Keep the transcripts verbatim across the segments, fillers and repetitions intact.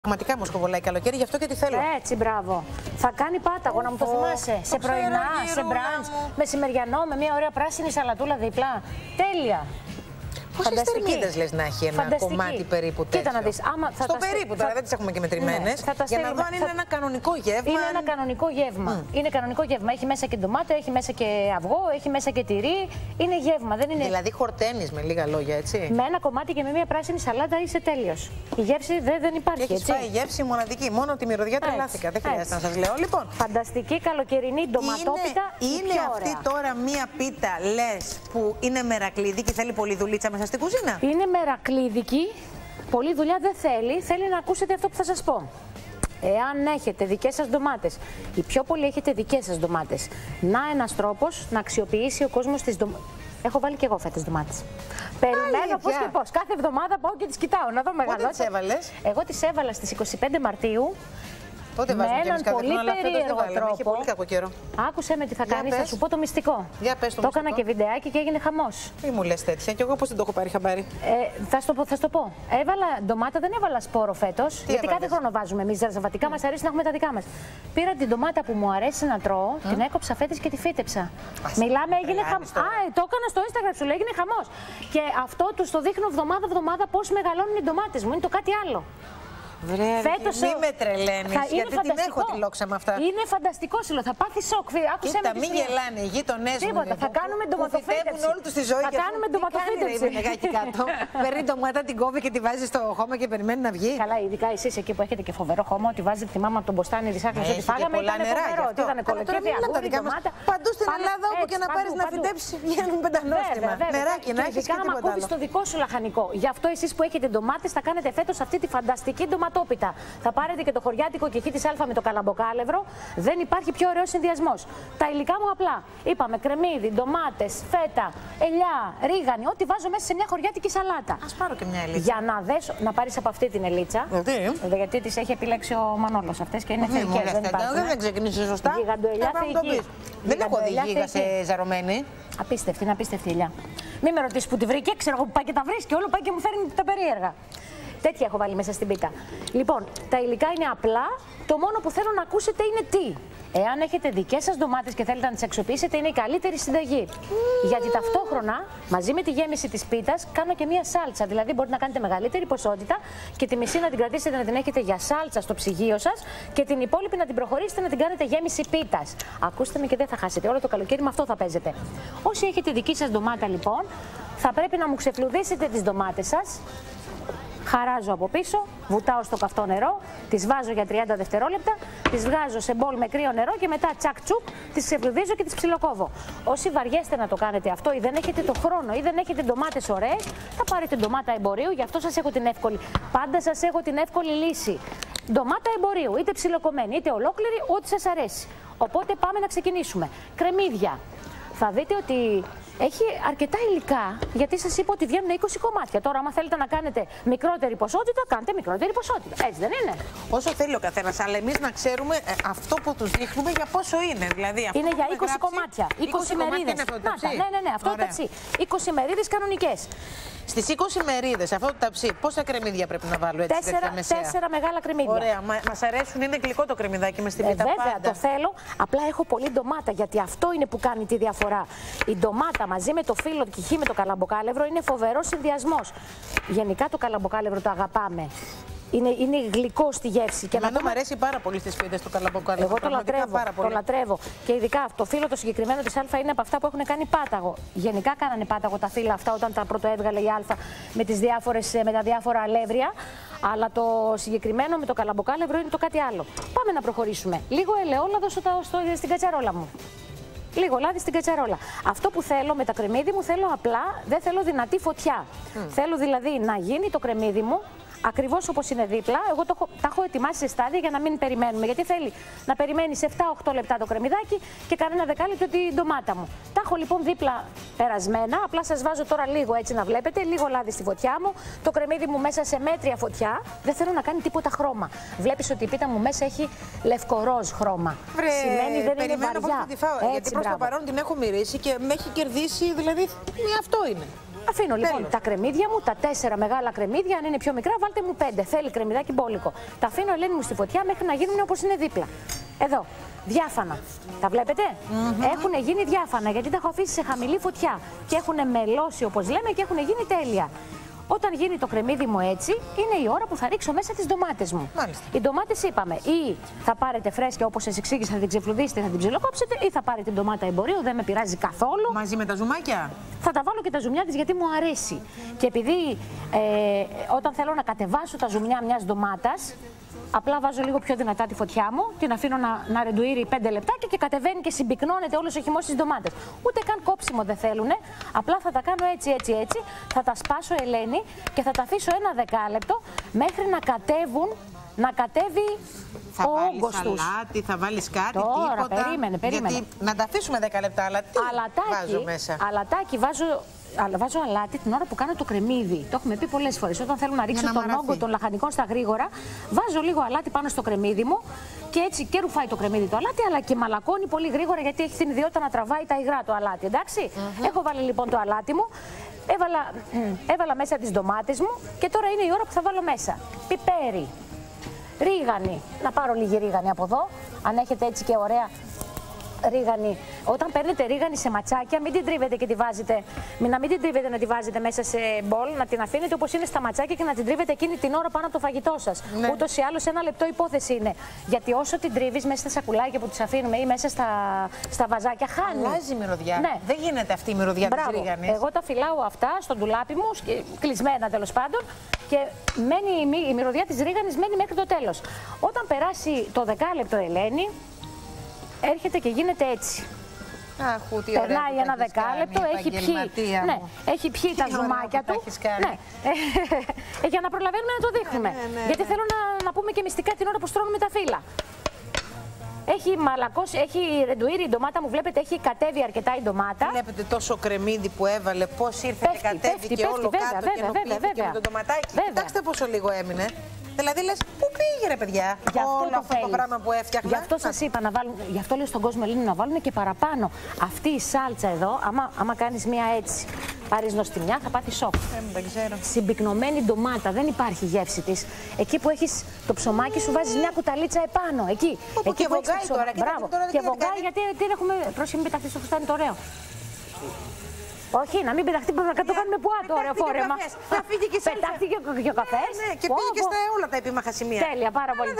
Πραγματικά μου σκοβολάει καλοκαίρι, γι' αυτό και τη θέλω. Έτσι, μπράβο. Θα κάνει πάταγο, να μου το θυμάσαι. Σε πρωινά, σε μπραντς, μεσημεριανό, με μια ωραία πράσινη σαλατούλα δίπλα. Τέλεια. Πόσες θερμίδες λες να έχει ένα Φανταστική. κομμάτι περίπου τέτοιο? Κοίτα να δεις. Άμα θα Στο τα... περίπου, τώρα θα... δεν τις έχουμε και μετρημένες. Ναι, για να δω αν είναι θα... ένα κανονικό γεύμα. Είναι ένα κανονικό γεύμα. Mm. Είναι κανονικό γεύμα. Έχει μέσα και ντομάτα, έχει μέσα και αυγό, έχει μέσα και τυρί. Είναι γεύμα. Δεν είναι... Δηλαδή χορταίνεις με λίγα λόγια, έτσι. Με ένα κομμάτι και με μια πράσινη σαλάτα είσαι τέλειος. Η γεύση δεν, δεν υπάρχει. Έχεις έτσι. φάει γεύση μοναδική. Μόνο τη μυρωδιά τρελάθηκα. Δεν χρειάζεται να σας λέω. Λοιπόν, φανταστική καλοκαιρινή ντοματόπιτα. Είναι, είναι αυτή τώρα μία πίτα, λες, που είναι μερακλείδη και θέλει πολλή δουλίτσα μέσα στην κουζίνα. Είναι μερακλείδικη. Πολλή δουλειά δεν θέλει. Θέλει να ακούσετε αυτό που θα σας πω. Εάν έχετε δικές σας ντομάτες, οι πιο πολλοί έχετε δικές σας ντομάτες, να ένας τρόπος να αξιοποιήσει ο κόσμος τις ντομάτες. Έχω βάλει και εγώ φέτος ντομάτες. Περιμένω πώς και πώς. Κάθε εβδομάδα πάω και τις κοιτάω να δω μεγαλώσει. Πότε τις έβαλες? Εγώ τις έβαλα στις είκοσι πέντε Μαρτίου. Τότε με έναν πολύ περίεργο τρόπο. Είχε πολύ κακό καιρό. Άκουσε με τι θα κάνεις, θα σου πω το μυστικό. Για πες το το μυστικό. έκανα και βιντεάκι και έγινε χαμός. Μη μου λες τέτοια, και εγώ πώς δεν το έχω πάρει χαμπάρι. Ε, θα σου το, θα το πω. Έβαλα ντομάτα, δεν έβαλα σπόρο φέτος. Γιατί έβαλες? Κάθε χρόνο βάζουμε εμείς ζαρζαβατικά, mm. μας αρέσει να έχουμε τα δικά μας. Πήρα την ντομάτα που μου αρέσει να τρώω, mm. την έκοψα φέτος και τη φύτεψα. Ας Μιλάμε, έγινε χαμός. Α, το έκανα στο Instagram σου, λέει, έγινε χαμός. Και αυτό του το δείχνω εβδομάδα-εβδομάδα πώς μεγαλώνουν οι ντομάτες μου. Είναι το κάτι άλλο. Βρε, φέτος, μη με τρελαίνεις, γιατί την έχω τη λόξα με αυτά. Είναι φανταστικό, σου λέω, θα πάθεις σοκ. Άκουσε Κοίτα, με μην γελάνε οι γείτονές μου. Τίποτα, θα κάνουμε ντοματοφύτευση. όλη τους τη ζωή. Θα κάνουμε ντοματοφύτευση. Τι κάτω. Παίρνει ντομάτα, την κόβει και τη βάζει στο χώμα και περιμένει να βγει. Καλά, ειδικά εσείς εκεί που έχετε και φοβερό χώμα, ότι βάζετε τη μάμα από τον μποστάνι της άκρης ότι φάγαμε, ήταν φοβερό. Ότι ήταν κολοκύθι, αγούρι, ντομάτα. Παντού στην Ελλάδα όπου και να πάρεις να φυτέψεις βγαίνουν πεντανόστιμα. Νεράκι να έχεις και τίποτα άλλο. το δικό σου λαχανικό. Γι' αυτό εσείς που έχετε ντομάτες θα κάνετε φέτος αυτή τη φανταστική ντοματόπιτα. Θα πάρετε και το χωριάτικο κεχί της Αλφα με το καλαμποκάλευρο. Δεν υπάρχει πιο ωραίος συνδυασμός. Τα υλικά μου απλά. Είπαμε κρεμμύδι, ντομάτες, φέτα, ελιά, ρίγανη, ό,τι βάζω μέσα σε μια χωριάτικη σαλάτα. Ας πάρω και μια ελίτσα. Για να δέσω, να πάρεις από αυτή την ελίτσα. Γιατί, γιατί τις έχει επιλέξει ο Μανόλος αυτές και είναι θεϊκές. Δεν υπάρχουν. Δεν ξεκινήσει σωστά. Γιγαντοελιά θεϊκή. Δεν έχω δει γίγα σε ζαρωμένη. Απίστευτη, είναι απίστευτη ελιά. Μην με ρωτήσεις που τη βρήκε, ξέρω εγώ που πάει και τα βρίσκει. Όλο πάει και μου φέρνει τα περίεργα. Τέτοια έχω βάλει μέσα στην πίτα. Λοιπόν, τα υλικά είναι απλά. Το μόνο που θέλω να ακούσετε είναι τι. Εάν έχετε δικές σας ντομάτες και θέλετε να τις αξιοποιήσετε, είναι η καλύτερη συνταγή. Mm. Γιατί ταυτόχρονα, μαζί με τη γέμιση της πίτας, κάνω και μία σάλτσα. Δηλαδή, μπορείτε να κάνετε μεγαλύτερη ποσότητα και τη μισή να την κρατήσετε να την έχετε για σάλτσα στο ψυγείο σας και την υπόλοιπη να την προχωρήσετε να την κάνετε γέμιση πίτας. Ακούστε με και δεν θα χάσετε. Όλο το καλοκαίρι με αυτό θα παίζετε. Όσοι έχετε δική σας ντομάτα, λοιπόν, θα πρέπει να μου ξεφλουδίσετε τις ντομάτες σας. Χαράζω από πίσω, βουτάω στο καυτό νερό, τις βάζω για τριάντα δευτερόλεπτα, τις βγάζω σε μπολ με κρύο νερό και μετά τσακ τσουκ τις ξεφλουδίζω και τις ψιλοκόβω. Όσοι βαριέστε να το κάνετε αυτό ή δεν έχετε το χρόνο ή δεν έχετε ντομάτες ωραίες, θα πάρετε ντομάτα εμπορίου, γι' αυτό σας έχω την εύκολη. Πάντα σας έχω την εύκολη λύση. Ντομάτα εμπορίου, είτε ψιλοκομμένη είτε ολόκληρη, ό,τι σας αρέσει. Οπότε πάμε να ξεκινήσουμε. Κρεμμύδια. Θα δείτε ότι έχει αρκετά υλικά, γιατί σας είπα ότι βγαίνουν είκοσι κομμάτια. Τώρα, άμα θέλετε να κάνετε μικρότερη ποσότητα, κάντε μικρότερη ποσότητα. Έτσι δεν είναι? Όσο θέλει ο καθένας, αλλά εμείς να ξέρουμε ε, αυτό που τους δείχνουμε για πόσο είναι. Δηλαδή, αυτό είναι για είκοσι γράψει, κομμάτια. είκοσι μερίδες. Ναι, ναι, ναι, αυτό το ταψί. είκοσι μερίδες κανονικές. Στις είκοσι μερίδες αυτό το ταψί, πόσα κρεμμύδια πρέπει να βάλω έτσι? Τέσσερα, τέσσερα μεγάλα κρεμμύδια. Ωραία, μα, μας αρέσουν, είναι γλυκό το κρεμμυδάκι μες στην πίτα. Ε, βέβαια, πάντα. το θέλω. Απλά έχω πολύ ντομάτα, γιατί αυτό είναι που κάνει τη διαφορά. Η ντομάτα μαζί με το φύλλο κυχί με το καλαμποκάλευρο είναι φοβερός συνδυασμός. Γενικά το καλαμποκάλευρο το αγαπάμε. Είναι, είναι γλυκό στη γεύση. Και εμένα μου αρέσει πάρα πολύ στις πίτες το καλαμποκάλευρο. Εγώ το λατρεύω, το λατρεύω. Και ειδικά το φύλλο το συγκεκριμένο της Αλφα είναι από αυτά που έχουν κάνει πάταγο. Γενικά κάνανε πάταγο τα φύλλα αυτά όταν τα πρωτοέβγαλε η Αλφα με, τις διάφορες, με τα διάφορα αλεύρια. Αλλά το συγκεκριμένο με το καλαμποκάλευρο είναι το κάτι άλλο. Πάμε να προχωρήσουμε. Λίγο ελαιόλαδο στο, στο, στην κατσαρόλα μου. Λίγο λάδι στην κατσαρόλα. Αυτό που θέλω με τα κρεμμύδι μου, θέλω απλά, δεν θέλω δυνατή φωτιά. Mm. Θέλω δηλαδή να γίνει το κρεμμύδι μου ακριβώς όπως είναι δίπλα. Εγώ το έχω, τα έχω ετοιμάσει σε στάδια για να μην περιμένουμε. Γιατί θέλει να περιμένει σε επτά οκτώ λεπτά το κρεμμυδάκι και κανένα δεκάλεπτο την ντομάτα μου. Τα έχω λοιπόν δίπλα περασμένα. Απλά σας βάζω τώρα λίγο έτσι να βλέπετε. Λίγο λάδι στη φωτιά μου. Το κρεμμύδι μου μέσα σε μέτρια φωτιά. Δεν θέλω να κάνει τίποτα χρώμα. Βλέπεις ότι η πίτα μου μέσα έχει λευκοροζ χρώμα. Βρε, σημαίνει δεν είναι βαριά. Τη φάω, έτσι, γιατί προς το παρόν την έχω μυρίσει και με έχει κερδίσει. Δηλαδή, αυτό είναι. Αφήνω λοιπόν Τέλος. τα κρεμμύδια μου, τα τέσσερα μεγάλα κρεμμύδια. Αν είναι πιο μικρά, βάλτε μου πέντε. Θέλει κρεμμυδάκι μπόλικο. Τα αφήνω, Ελένη μου, στη φωτιά μέχρι να γίνουν όπως είναι δίπλα. Εδώ. Διάφανα. Τα βλέπετε? Mm-hmm. Έχουν γίνει διάφανα γιατί τα έχω αφήσει σε χαμηλή φωτιά. Και έχουν μελώσει, όπως λέμε, και έχουν γίνει τέλεια. Όταν γίνει το κρεμμύδι μου έτσι, είναι η ώρα που θα ρίξω μέσα τις ντομάτες μου. Μάλιστα. Οι ντομάτες είπαμε, ή θα πάρετε φρέσκια όπως σας εξήγησα, θα την ξεφλουδίσετε, θα την ψιλοκόψετε, ή θα πάρετε την ντομάτα εμπορίου, δεν με πειράζει καθόλου. Μαζί με τα ζουμάκια. Θα τα βάλω και τα ζουμιά της γιατί μου αρέσει. Και επειδή ε, όταν θέλω να κατεβάσω τα ζουμιά μιας ντομάτας, απλά βάζω λίγο πιο δυνατά τη φωτιά μου, την αφήνω να, να ρεντουίρει πέντε λεπτάκια και κατεβαίνει και συμπυκνώνεται όλος ο χυμός στις ντομάτες. Ούτε καν κόψιμο δεν θέλουνε, απλά θα τα κάνω έτσι, έτσι, έτσι, θα τα σπάσω, Ελένη, και θα τα αφήσω ένα δεκάλεπτο μέχρι να κατέβουν, να κατέβει θα ο όγκος τους. Θα βάλεις αλάτι, θα βάλεις κάτι, Τώρα, τίποτα. περίμενε, περίμενε. Γιατί να τα αφήσουμε δέκα λεπτά, αλλά τι αλατάκι, βάζω μέσα. Αλατάκι βάζω... Αλλά βάζω αλάτι την ώρα που κάνω το κρεμμύδι. Το έχουμε πει πολλές φορές. Όταν θέλω να ρίξω να τον μαραθεί. όγκο των λαχανικών στα γρήγορα, βάζω λίγο αλάτι πάνω στο κρεμμύδι μου και έτσι και ρουφάει το κρεμμύδι το αλάτι, αλλά και μαλακώνει πολύ γρήγορα γιατί έχει την ιδιότητα να τραβάει τα υγρά το αλάτι. Εντάξει. Mm-hmm. Έχω βάλει λοιπόν το αλάτι μου, έβαλα, έβαλα μέσα τις ντομάτες μου και τώρα είναι η ώρα που θα βάλω μέσα πιπέρι, ρίγανη. Να πάρω λίγη ρίγανη από εδώ, αν έχετε έτσι και ωραία. Ρίγανη. Όταν παίρνετε ρίγανη σε ματσάκια, μην την τρίβετε και τη βάζετε. Να μην την τρίβετε να τη βάζετε μέσα σε μπολ, να την αφήνετε όπως είναι στα ματσάκια και να την τρίβετε εκείνη την ώρα πάνω από το φαγητό σας. Ναι. Ούτως ή άλλως ένα λεπτό υπόθεση είναι. Γιατί όσο την τρίβεις μέσα στα σακουλάκια που τις αφήνουμε ή μέσα στα, στα βαζάκια, χάνει. Αλλάζει η μυρωδιά. Ναι. Δεν γίνεται αυτή η μυρωδιά της ρίγανης. Εγώ τα φυλάω αυτά στο ντουλάπι μου, κλεισμένα τέλος πάντων, και μένει, η μυρωδιά της ρίγανης μένει μέχρι το τέλος. Όταν περάσει το δεκάλεπτο, Ελένη, έρχεται και γίνεται έτσι. Αχ, τι περνάει ένα δεκάλεπτο, έχει πιει, ναι, έχει πιει τα ζουμάκια του. Ναι. ε, για να προλαβαίνουμε να το δείχνουμε. Ναι, ναι, ναι, γιατί ναι. θέλω να, να πούμε και μυστικά την ώρα που στρώνουμε τα φύλλα. Έχει μαλακώσει, έχει ρεντουίρει η ντομάτα μου, βλέπετε, έχει κατέβει αρκετά η ντομάτα. Βλέπετε τόσο κρεμμύδι που έβαλε, πώς ήρθε πέφτει, και κατέβει πέφτει, και πέφτει, όλο βέβαια, κάτω βέβαια, και ενοποιήθηκε με το ντοματάκι. Βέβαια. Κοιτάξτε πόσο λίγο έμεινε. Δηλαδή λες, πού πήγε ρε παιδιά, για αυτό όλο το αυτό το πράγμα που έφτιαχνα. Γι' αυτό σας είπα να βάλουν, γι' αυτό λέω στον κόσμο, Ελένη, να βάλουν και παραπάνω. Αυτή η σάλτσα εδώ, άμα, άμα κάνεις μία έτσι, πάρεις νοστιμιά, θα πάθει σοκ. Δεν ξέρω. Συμπυκνωμένη ντομάτα, δεν υπάρχει γεύση της. Εκεί που έχεις το ψωμάκι σου βάζεις μια κουταλίτσα επάνω, εκεί. Όπου εκεί και που βογκάει ψωμα... τώρα. Μπράβο. Και, και βογκάει γιατί τι έχουμε, πρόσεχε μην πεταχτεί στο φουστάνι το ωραίο. Όχι, να μην πεταχτεί, να το κάνουμε πουάτο, ωραίο φόρεμα. Θα φύγει και σάλτσα. Πετάχτηκε και ο καφές. Ναι, και πήγε και στα όλα τα επίμαχα σημεία. Τέλεια, πάρα πολύ.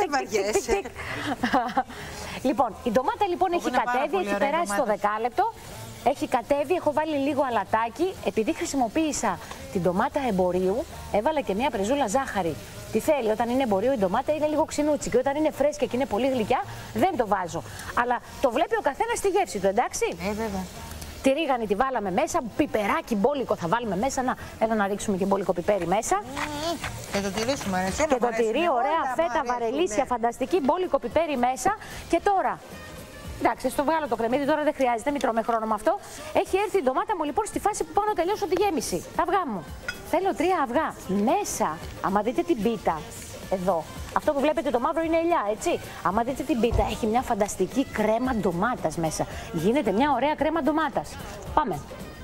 Λοιπόν, η ντομάτα λοιπόν έχει κατέβει, έχει περάσει το δεκάλεπτο. Έχει κατέβει, έχω βάλει λίγο αλατάκι. Επειδή χρησιμοποίησα την ντομάτα εμπορίου, έβαλα και μια πρεζούλα ζάχαρη. Τι θέλει, όταν είναι εμπορίου η ντομάτα είναι λίγο ξινούτσι και όταν είναι φρέσκια και είναι πολύ γλυκιά δεν το βάζω. Αλλά το βλέπει ο καθένας στη γεύση του, εντάξει. Ε, βέβαια. Τη ρίγανη τη βάλαμε μέσα, πιπεράκι μπόλικο θα βάλουμε μέσα. Να, έλα να ρίξουμε και μπόλικο πιπέρι μέσα. Και το τυρί σου μου αρέσει. Και το τυρί, ωραία φέτα, βαρελίσια, φανταστική, μπόλικο πιπέρι μέσα. Και τώρα, εντάξει, στο βγάλω το κρεμμύδι, τώρα δεν χρειάζεται, μην τρώμε χρόνο με αυτό. Έχει έρθει η ντομάτα μου λοιπόν στη φάση που πάω να τελειώσω τη γέμιση. Τα αυγά μου. Θέλω τρία αυγά. Μέσα, άμα δείτε την πίτα, εδώ. Αυτό που βλέπετε το μαύρο είναι ελιά, έτσι. Άμα δείτε την πίτα, έχει μια φανταστική κρέμα ντομάτας μέσα. Γίνεται μια ωραία κρέμα ντομάτας. Πάμε.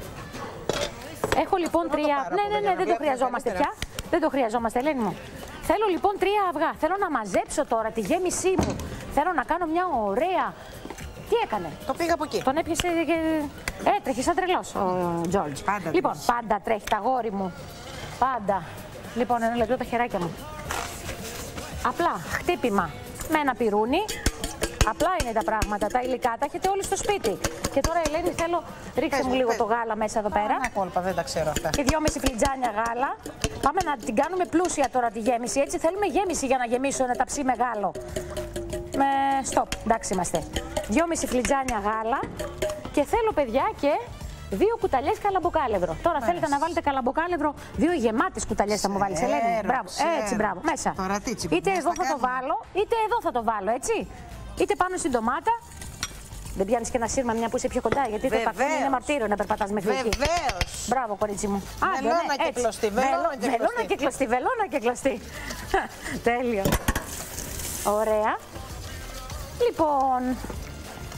Έχω λοιπόν τρία. Ναι, ναι, ναι, δεν το χρειαζόμαστε πια. Δεν το χρειαζόμαστε, Ελένη μου. Θέλω λοιπόν τρία αυγά. Θέλω να μαζέψω τώρα τη γέμισή μου. Θέλω να κάνω μια ωραία. Τι έκανε. Το πήγα από εκεί. Τον έπιασε και έτρεχε σαν τρελός ο Τζόρτζ. Λοιπόν, τρέχει. Πάντα τρέχει τα γόρι μου. Πάντα. Λοιπόν, ένα λεπτό τα χεράκια μου. Απλά χτύπημα με ένα πυρούνι. Απλά είναι τα πράγματα. Τα υλικά τα έχετε όλοι στο σπίτι. Και τώρα, Ελένη, θέλω ρίξε μου λίγο πες. το γάλα μέσα εδώ πέρα. Ένα κόλπα, δεν τα ξέρω αυτά. Και δυόμιση φλιτζάνια γάλα. Πάμε να την κάνουμε πλούσια τώρα τη γέμιση. Έτσι θέλουμε γέμιση για να γεμίσω ένα ταψί μεγάλο. Με στοπ, εντάξει είμαστε. Δυόμιση φλιτζάνια γάλα. Και θέλω, παιδιά, και δύο κουταλιές καλαμποκάλευρο. Τώρα Μάλιστα. θέλετε να βάλετε καλαμποκάλευρο, δύο γεμάτες κουταλιές θα μου βάλεις, Ελένη. Μπράβο, ξέρω. Έτσι, μπράβο, μέσα. Παρατήτσι, είτε εδώ θα, θα το βάλω, είτε εδώ θα το βάλω, έτσι. Είτε πάνω στην ντομάτα. Δεν πιάνεις και ένα σύρμα μια που είσαι πιο κοντά, γιατί το πακούνι είναι μαρτύριο να περπατάς μέχρι εκεί. Βεβαίως. Μπράβο, κορίτσι μου. Βελόνα ναι, και κλωστή, βελόνα και κλωστή, βελόνα και κλωστή. Τέλειο. Ωραία. Λοιπόν,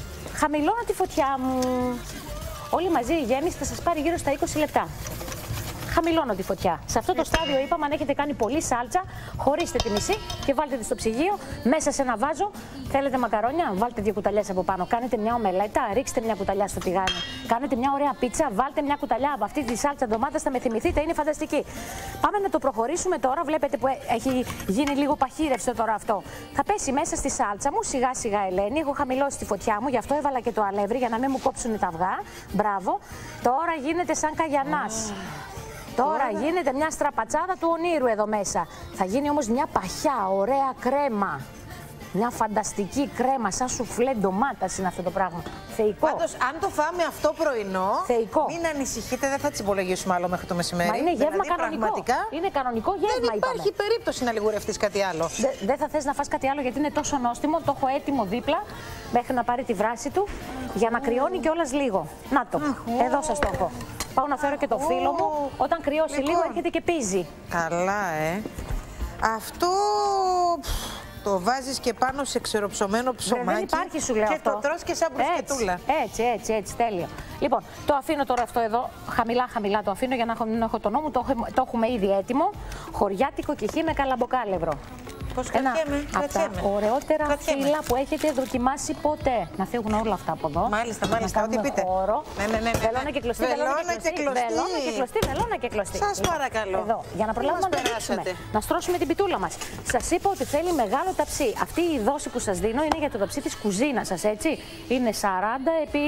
χαμηλώνω τη φωτιά μου. Όλη μαζί η γέμιση θα σας πάρει γύρω στα είκοσι λεπτά. χαμηλώνω τη φωτιά. Σε αυτό το στάδιο είπαμε, αν έχετε κάνει πολύ σάλτσα, χωρίστε τη μισή και βάλτε τη στο ψυγείο, μέσα σε ένα βάζο. Θέλετε μακαρόνια, βάλτε δύο κουταλιές από πάνω. Κάνετε μια ομελέτα, ρίξτε μια κουταλιά στο τηγάνι. Κάνετε μια ωραία πίτσα, βάλτε μια κουταλιά από αυτή τη σάλτσα ντομάτας, θα με θυμηθείτε, είναι φανταστική. Πάμε να το προχωρήσουμε τώρα. Βλέπετε που έχει γίνει λίγο παχύρευστο τώρα αυτό. Θα πέσει μέσα στη σάλτσα μου, σιγά σιγά Ελένη. Έχω χαμηλώσει τη φωτιά μου, γι' αυτό έβαλα και το αλεύρι για να μην μου κόψουν τα αυγά. Μπράβο. Τώρα γίνεται σαν καγιανάς. Τώρα γίνεται μια στραπατσάδα του ονείρου εδώ μέσα. Θα γίνει όμως μια παχιά, ωραία κρέμα. Μια φανταστική κρέμα, σαν σουφλέ ντομάτας είναι αυτό το πράγμα. Θεϊκό. Πάντως, αν το φάμε αυτό πρωινό, Θεϊκό. Μην ανησυχείτε, δεν θα τις υπολογίσουμε άλλο μέχρι το μεσημέρι. Μα είναι γεύμα δηλαδή, κανονικό. Πραγματικά, είναι κανονικό γεύμα, δεν υπάρχει είπαμε. περίπτωση να λιγουρευτείς κάτι άλλο. Δεν δε θα θες να φας κάτι άλλο γιατί είναι τόσο νόστιμο. Το έχω έτοιμο δίπλα μέχρι να πάρει τη βράση του για να κρυώνει κιόλας λίγο. Να το. Εδώ σας το έχω. Πάω να φέρω και το φίλο μου. Όταν κρυώσει λοιπόν, λίγο έρχεται και πίζει. Καλά, ε. Αυτό το βάζεις και πάνω σε ξεροψωμένο ψωμάκι. Δεν υπάρχει, σου λέω και αυτό. το τρως και σαν μπρουσκετούλα. Έτσι, έτσι, έτσι, έτσι, τέλειο. Λοιπόν, το αφήνω τώρα αυτό εδώ, χαμηλά χαμηλά το αφήνω για να μην έχω το νόμο. Το, το έχουμε ήδη έτοιμο. Χωριάτικο κιχί με καλαμποκάλευρο. Πώς Ένα κρατιέμαι, από τα ωραιότερα κρατιέμαι. φύλλα που έχετε δοκιμάσει ποτέ. Να φύγουν όλα αυτά από εδώ. Μάλιστα, μάλιστα, ό,τι πείτε. Χώρο. Ναι, ναι, ναι, ναι. Βελόνα και κλωστή, βελόνα και κλωστή. Βελόνα και κλωστή, βελόνα και κλωστή. Σας παρακαλώ. Εδώ, για να προλάβουμε να το ρίξουμε. Να στρώσουμε την πιτούλα μας. Σας είπα ότι θέλει μεγάλο ταψί. Αυτή η δόση που σας δίνω είναι για το ταψί της κουζίνας σας, έτσι. Είναι σαράντα επί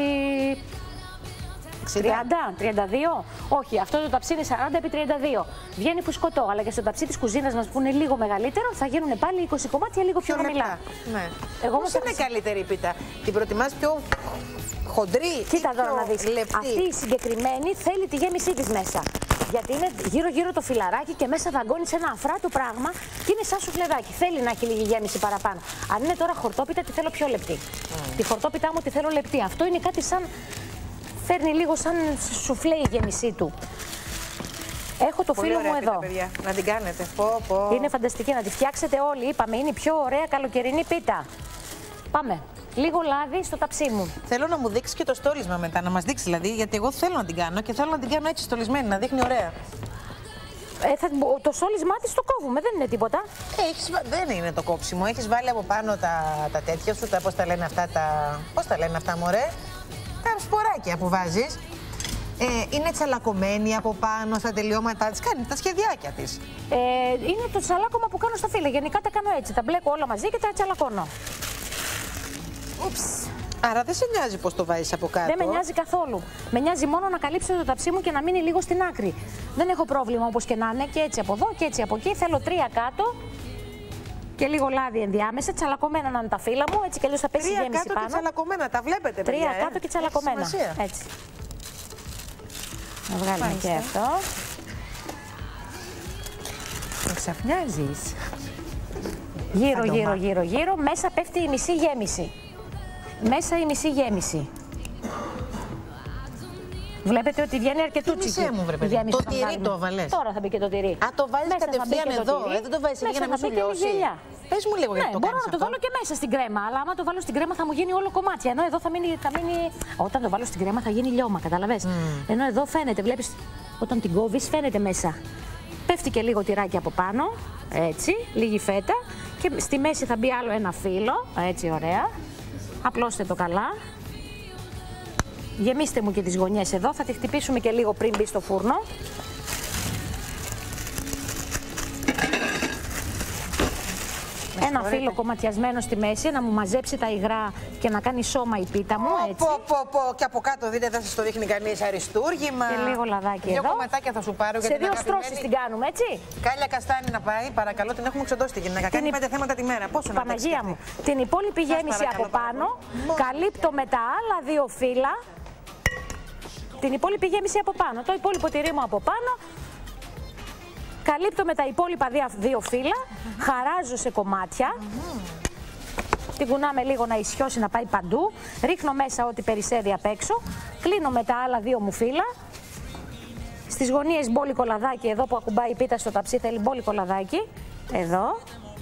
τριάντα, τριάντα δύο. Όχι, αυτό το ταψί είναι σαράντα επί τριάντα δύο. Βγαίνει φουσκωτό, αλλά και στο ταψί της κουζίνας μας που είναι λίγο μεγαλύτερο θα γίνουν πάλι είκοσι κομμάτια λίγο πιο χαμηλά. Ναι. Εγώ Πώς είναι θα... καλύτερη η πίτα, την προτιμάς πιο χοντρή? Κοίτα ή τώρα πιο να δεις. λεπτή? Αυτή η συγκεκριμένη θέλει τη γέμισή της μέσα. Γιατί είναι γύρω-γύρω το φυλαράκι και μέσα δαγκώνεις ένα αφράτο πράγμα και είναι σαν σουφλεδάκι. Θέλει να έχει λίγη γέμιση παραπάνω. Αν είναι τώρα χορτόπιτα, τη θέλω πιο λεπτή. Mm. Τη χορτόπιτά μου τη θέλω λεπτή. Αυτό είναι κάτι σαν. Φέρνει λίγο σαν σουφλέ η γέμισή του. Έχω το Πολύ φίλο ωραία μου πίτα, εδώ. παιδιά. Να την κάνετε. Πω, πω. Είναι φανταστική, να τη φτιάξετε όλοι. Είπαμε, είναι η πιο ωραία καλοκαιρινή πίτα. Πάμε. Λίγο λάδι στο ταψί μου. Θέλω να μου δείξει και το στόλισμα μετά, να μας δείξει δηλαδή, γιατί εγώ θέλω να την κάνω και θέλω να την κάνω έτσι στολισμένη, να δείχνει ωραία. Ε, θα, το στόλισμά της το κόβουμε, δεν είναι τίποτα. Ε, έχεις, δεν είναι το κόψιμο. Έχεις βάλει από πάνω τα, τα τέτοια σου, τα, πώς τα λένε αυτά, τα, πώς τα λένε αυτά, μωρέ. Τα σποράκια που βάζεις. Ε, είναι τσαλακωμένη από πάνω στα τελειώματά της, κάνει τα σχεδιάκια της. Ε, είναι το τσαλάκωμα που κάνω στα φύλλα. Γενικά τα κάνω έτσι. Τα μπλέκω όλα μαζί και τα τσαλακώνω. Ούψ. Άρα δεν σε νοιάζει πώς το βάζεις από κάτω. Δεν με νοιάζει καθόλου. Με νοιάζει μόνο να καλύψω το ταψί μου και να μείνει λίγο στην άκρη. Δεν έχω πρόβλημα όπως και να είναι, και έτσι από εδώ και έτσι από εκεί. Θέλω τρία κάτω και λίγο λάδι ενδιάμεσα. Τσαλακωμένα να είναι τα φύλλα μου, έτσι κι αλλιώς θα πέσει η γέμιση πάνω. Τρία κάτω και τσαλακωμένα, τα βλέπετε, παιδιά. Τρία ε? κάτω και τσαλακωμένα. Έτσι. Να βγάλουμε Μάλιστα. και αυτό. Ξαφνιάζεις. Γύρω, γύρω, γύρω, γύρω. Μέσα πέφτει η μισή γέμιση. Μέσα η μισή γέμιση. Βλέπετε ότι βγαίνει αρκετούτσικη. Μου, βρε, το τυρί το βάλες. Τώρα θα μπει και το τυρί. Α, το βάζεις κατευθείαν εδώ. Ε, δεν το βάζεις για να μην σου λιώσει. Πες μου λίγο, ναι, γιατί το μπορώ κάνεις να το αυτό. βάλω και μέσα στην κρέμα, αλλά άμα το βάλω στην κρέμα θα μου γίνει όλο κομμάτια. Ενώ εδώ θα μείνει. Θα μείνει... Όταν το βάλω στην κρέμα θα γίνει λιώμα, καταλαβες. Mm. Ενώ εδώ φαίνεται, βλέπεις, όταν την κόβεις φαίνεται μέσα. Πέφτει και λίγο τυράκι από πάνω, έτσι, λίγη φέτα. Και στη μέση θα μπει άλλο ένα φύλλο, έτσι ωραία. Απλώστε το καλά. Γεμίστε μου και τις γωνιές εδώ, θα τη χτυπήσουμε και λίγο πριν μπει στο φούρνο. Ένα φύλλο κομματιασμένο στη μέση, να μου μαζέψει τα υγρά και να κάνει σώμα η πίτα μου, έτσι. Πω, πω, πω. Και από κάτω δείτε, δεν σας το δείχνει κανείς, αριστούργημα. Και λίγο λαδάκι δύο εδώ. Δύο κομματάκια θα σου πάρω. Σε δύο στρώσεις την κάνουμε, έτσι. Κάλια καστάνι να πάει, παρακαλώ, την έχουμε εξοντώσει τη γυναίκα. Κάνει πέντε θέματα τη μέρα. Πόσο να Παναγία μου. Την υπόλοιπη γέμιση από πάνω, καλύπτω με τα άλλα δύο φύλλα. Την υπόλοιπη γέμιση από πάνω. Το υπόλοιπο τυρί μου από πάνω. Καλύπτω με τα υπόλοιπα δύο φύλλα, mm-hmm. χαράζω σε κομμάτια, mm-hmm. την κουνάμε λίγο να ισιώσει, να πάει παντού, ρίχνω μέσα ό,τι περισσεύει απ' έξω, κλείνω με τα άλλα δύο μου φύλλα, στις γωνίες μπόλικο λαδάκι, εδώ που ακουμπάει η πίτα στο ταψί θέλει μπόλικο λαδάκι, εδώ.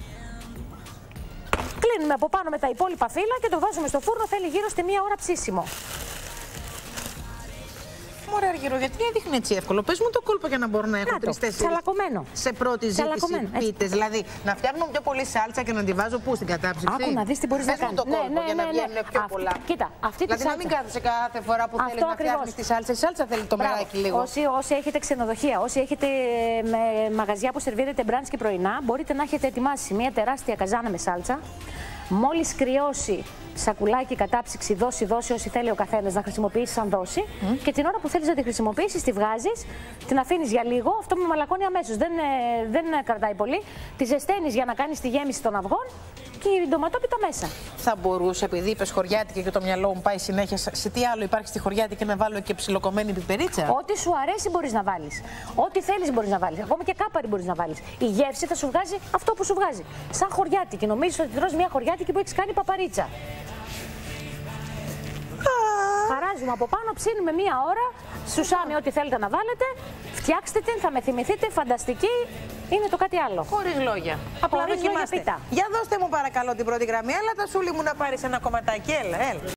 Κλείνουμε από πάνω με τα υπόλοιπα φύλλα και το βάζουμε στο φούρνο, θέλει γύρω στη μία ώρα ψήσιμο. μωρέ αργυρό, γιατί έδειχνε έτσι εύκολο. Πες μου το κόλπο για να μπορώ να έχω τρεις-τέσσερις. Τσαλακωμένο. Σε πρώτη ζήτηση πίτες. Δηλαδή να φτιάχνω πιο πολύ σάλτσα και να τη βάζω πού στην κατάψυξη. Άκου να δεις τι μπορείς να κάνεις. Πες μου το κόλπο ναι, ναι, για να ναι, βγαίνουν ναι. πιο Αυτή, πολλά. Κοίτα, αυτή δηλαδή τη να μην κάθεσαι κάθε φορά που θέλεις να φτιάχνεις τη σάλτσα. Η σάλτσα, η σάλτσα θέλει το μεράκι λίγο. Όσοι, όσοι έχετε ξενοδοχεία, όσοι έχετε με, μαγαζιά που σερβίρετε μπραντς και πρωινά, μπορείτε να έχετε ετοιμάσει μια τεράστια καζάνα με σάλτσα. Μόλις κρυώσει σακουλάκι, κατάψυξη, δόση, δόση, όσοι θέλει ο καθένας να χρησιμοποιήσει σαν δόση. Mm. Και την ώρα που θέλεις να τη χρησιμοποιήσεις, τη βγάζεις, την αφήνεις για λίγο. Αυτό με μαλακώνει αμέσως. Δεν, δεν κρατάει πολύ. Τη ζεσταίνεις για να κάνεις τη γέμιση των αυγών και η ντοματόπιτα μέσα. Θα μπορούσε, επειδή είπες χωριάτικη και το μυαλό μου πάει συνέχεια, σε τι άλλο υπάρχει στη χωριάτικη να βάλω και ψιλοκομμένη πιπερίτσα. Ό,τι σου αρέσει μπορείς να βάλεις. Ό,τι θέλεις μπορείς να βάλεις. Ακόμα και κάπαρι μπορείς να βάλεις. Η γεύση θα σου βγάζει αυτό που σου βγάζει. Σαν χωριάτικη. Νομίζεις ότι τρως μια χωριάτικη που έχεις κάνει παπαρίτσα. Χαράζουμε από πάνω, ψήνουμε μία ώρα, σουσάμι ό,τι θέλετε να βάλετε, φτιάξτε την, θα με θυμηθείτε, φανταστική, είναι το κάτι άλλο. Χωρίς λόγια. Απλά Χωρίς δοκιμάστε. λόγια πίτα. Για δώστε μου παρακαλώ την πρώτη γραμμή, έλα τα σούλη μου να πάρεις ένα κομματάκι, έλα, έλα.